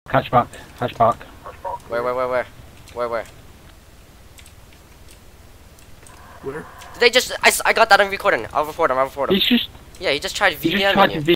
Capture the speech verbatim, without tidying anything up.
Hatchback. Hatchback. Where, where, where, where? Where, where? Where? Did they just... I, s- I got that on recording. I'll report him, I'll report him. He's just... Yeah, he just tried He just VDMing tried you. to